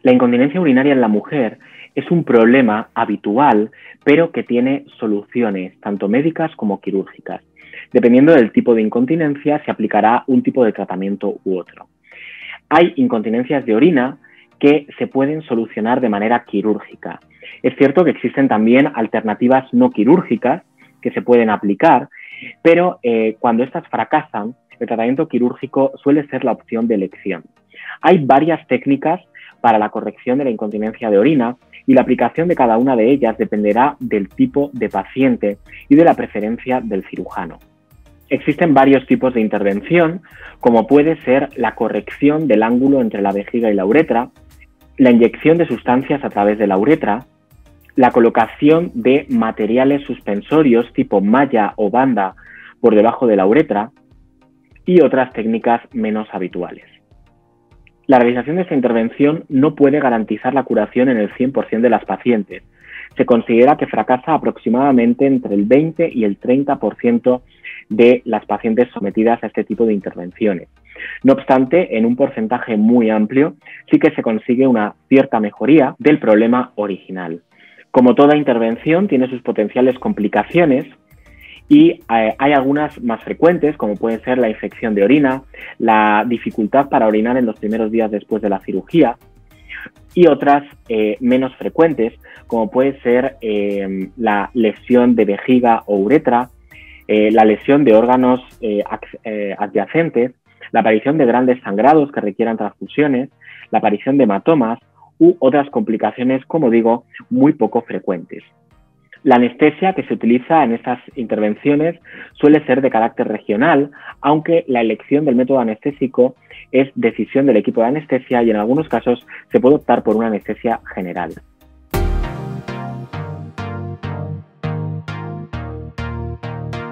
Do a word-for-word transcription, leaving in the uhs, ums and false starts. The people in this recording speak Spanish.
La incontinencia urinaria en la mujer es un problema habitual, pero que tiene soluciones, tanto médicas como quirúrgicas. Dependiendo del tipo de incontinencia, se aplicará un tipo de tratamiento u otro. Hay incontinencias de orina que se pueden solucionar de manera quirúrgica. Es cierto que existen también alternativas no quirúrgicas que se pueden aplicar, pero eh, cuando estas fracasan, el tratamiento quirúrgico suele ser la opción de elección. Hay varias técnicas para la corrección de la incontinencia de orina y la aplicación de cada una de ellas dependerá del tipo de paciente y de la preferencia del cirujano. Existen varios tipos de intervención, como puede ser la corrección del ángulo entre la vejiga y la uretra, la inyección de sustancias a través de la uretra, la colocación de materiales suspensorios tipo malla o banda por debajo de la uretra y otras técnicas menos habituales. La realización de esta intervención no puede garantizar la curación en el cien por cien de las pacientes. Se considera que fracasa aproximadamente entre el veinte y el treinta por ciento de las pacientes sometidas a este tipo de intervenciones. No obstante, en un porcentaje muy amplio, sí que se consigue una cierta mejoría del problema original. Como toda intervención, tiene sus potenciales complicaciones y eh, hay algunas más frecuentes, como puede ser la infección de orina, la dificultad para orinar en los primeros días después de la cirugía, y otras eh, menos frecuentes, como puede ser eh, la lesión de vejiga o uretra, eh, la lesión de órganos eh, eh, adyacentes, la aparición de grandes sangrados que requieran transfusiones, la aparición de hematomas u otras complicaciones, como digo, muy poco frecuentes. La anestesia que se utiliza en estas intervenciones suele ser de carácter regional, aunque la elección del método anestésico es decisión del equipo de anestesia y en algunos casos se puede optar por una anestesia general.